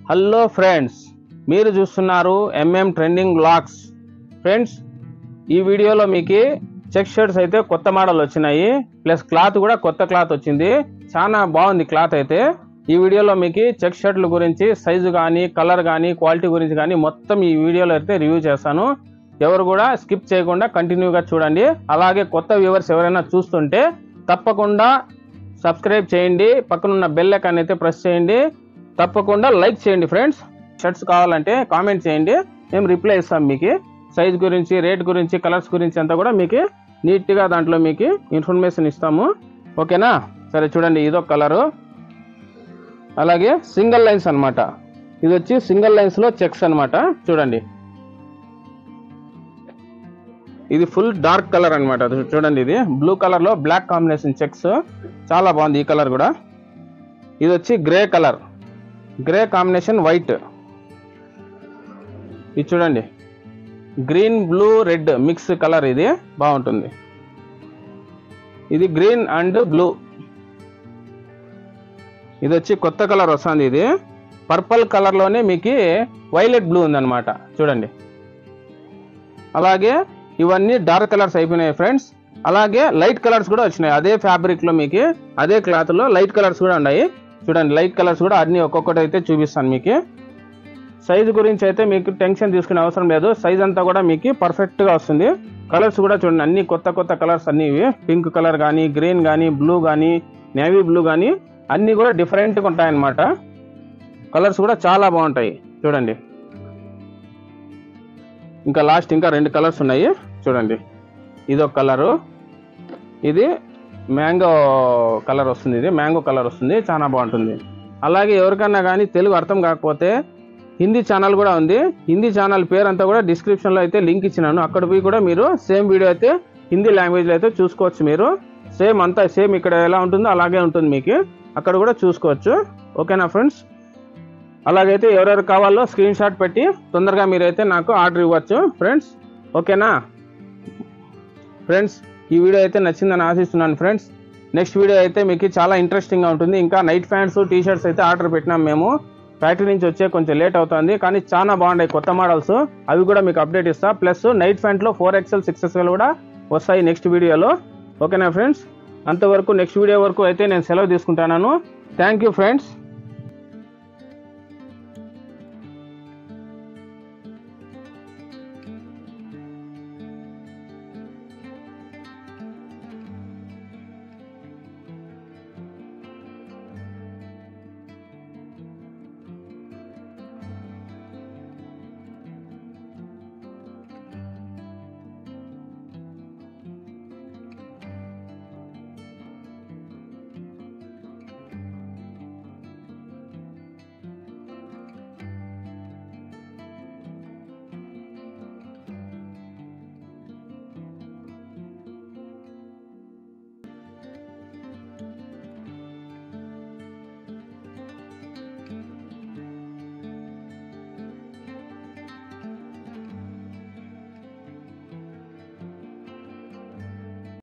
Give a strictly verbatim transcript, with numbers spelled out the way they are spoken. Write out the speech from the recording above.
Hello friends, మీరు చూస్తున్నారు MM trending vlogs. Friends, ఈ వీడియోలో మీకు చెక్ షర్ట్స్ అయితే కొత్త మోడల్ వచ్చినాయి, ప్లస్ క్లాత్ కూడా కొత్త క్లాత్ వచ్చింది. చాలా బాగుంది క్లాత్ అయితే. ఈ వీడియోలో మీకు చెక్ షర్ట్ల గురించి సైజు కానీ కలర్ కానీ క్వాలిటీ గురించి కానీ మొత్తం ఈ వీడియోలో అయితే రివ్యూ చేస్తాను. ఎవరు కూడా స్కిప్ చేయకుండా కంటిన్యూగా చూడండి. అలాగే కొత్త వ్యూవర్స్ ఎవరైనా చూస్తుంటే తప్పకుండా సబ్స్క్రైబ్ చేయండి, పక్కనున్న బెల్ ఐకాన్ అయితే ప్రెస్ చేయండి, తప్పకుండా లైక్ చేయండి. ఫ్రెండ్స్, షర్ట్స్ కావాలంటే కామెంట్ చేయండి, మేము రిప్లై ఇస్తాం. మీకు సైజ్ గురించి, రేట్ గురించి, కలర్స్ గురించి అంతా కూడా మీకు నీట్గా దాంట్లో మీకు ఇన్ఫర్మేషన్ ఇస్తాము. ఓకేనా? సరే చూడండి, ఇదొక కలరు. అలాగే సింగిల్ లైన్స్ అనమాట. ఇది వచ్చి సింగిల్ లైన్స్లో చెక్స్ అనమాట. చూడండి, ఇది ఫుల్ డార్క్ కలర్ అనమాట. చూడండి, ఇది బ్లూ కలర్లో బ్లాక్ కాంబినేషన్ చెక్స్, చాలా బాగుంది ఈ కలర్ కూడా. ఇది వచ్చి grey colour, grey combination white. ఇది చూడండి, green blue red mix colour, ఇది బాగుంటుంది. ఇది గ్రీన్ అండ్ బ్లూ. ఇది వచ్చి కొత్త కలర్ వస్తుంది. ఇది పర్పుల్ కలర్లోనే మీకు వైలెట్ బ్లూ ఉందన్నమాట. చూడండి, అలాగే ఇవన్నీ డార్క్ కలర్స్ అయిపోయినాయి ఫ్రెండ్స్. అలాగే లైట్ కలర్స్ కూడా వచ్చినాయి. అదే ఫ్యాబ్రిక్లో మీకు అదే క్లాత్లో లైట్ కలర్స్ కూడా ఉన్నాయి. చూడండి, లైట్ కలర్స్ కూడా అన్ని ఒక్కొక్కటి అయితే చూపిస్తాను మీకు. సైజు గురించి అయితే మీకు టెన్షన్ తీసుకునే అవసరం లేదు. సైజ్ అంతా కూడా మీకు పర్ఫెక్ట్గా వస్తుంది. కలర్స్ కూడా చూడండి, అన్ని కొత్త కొత్త కలర్స్ అన్ని. ఇవి పింక్ కలర్ కానీ, గ్రీన్ కానీ, బ్లూ కానీ, నేవీ బ్లూ కానీ అన్నీ కూడా డిఫరెంట్గా ఉంటాయన్నమాట. కలర్స్ కూడా చాలా బాగుంటాయి. చూడండి, ఇంకా లాస్ట్ ఇంకా రెండు కలర్స్ ఉన్నాయి. చూడండి, ఇదొక కలరు, ఇది మ్యాంగో కలర్ వస్తుంది. ఇది మ్యాంగో కలర్ వస్తుంది, చాలా బాగుంటుంది. అలాగే ఎవరికన్నా కానీ తెలుగు అర్థం కాకపోతే హిందీ ఛానల్ కూడా ఉంది. హిందీ ఛానల్ పేరు అంతా కూడా డిస్క్రిప్షన్లో అయితే లింక్ ఇచ్చినాను. అక్కడ పోయి కూడా మీరు సేమ్ వీడియో అయితే హిందీ లాంగ్వేజ్లో అయితే చూసుకోవచ్చు. మీరు సేమ్ అంతా సేమ్ ఇక్కడ ఎలా ఉంటుందో అలాగే ఉంటుంది, మీకు అక్కడ కూడా చూసుకోవచ్చు. ఓకేనా ఫ్రెండ్స్? అలాగైతే ఎవరెవరు కావాలో స్క్రీన్ షాట్ పెట్టి తొందరగా మీరైతే నాకు ఆర్డర్ ఇవ్వచ్చు ఫ్రెండ్స్. ఓకేనా ఫ్రెండ్స్? ఈ వీడియో అయితే నచ్చిందని ఆశిస్తున్నాను ఫ్రెండ్స్. నెక్స్ట్ వీడియో అయితే మీకు చాలా ఇంట్రెస్టింగ్గా ఉంటుంది. ఇంకా నైట్ ప్యాంట్స్, టీ షర్ట్స్ అయితే ఆర్డర్ పెట్టినాం మేము. ఫ్యాక్టరీ నుంచి వచ్చే కొంచెం లేట్ అవుతుంది, కానీ చాలా బాగున్నాయి కొత్త మోడల్స్. అవి కూడా మీకు అప్డేట్ ఇస్తా. ప్లస్ నైట్ ప్యాంట్లో ఫోర్ ఎక్స్ఎల్ సిక్స్ ఎక్స్ఎల్ కూడా వస్తాయి నెక్స్ట్ వీడియోలో. ఓకేనా ఫ్రెండ్స్? అంతవరకు నెక్స్ట్ వీడియో వరకు అయితే నేను సెలవు తీసుకుంటున్నాను. Thank you friends.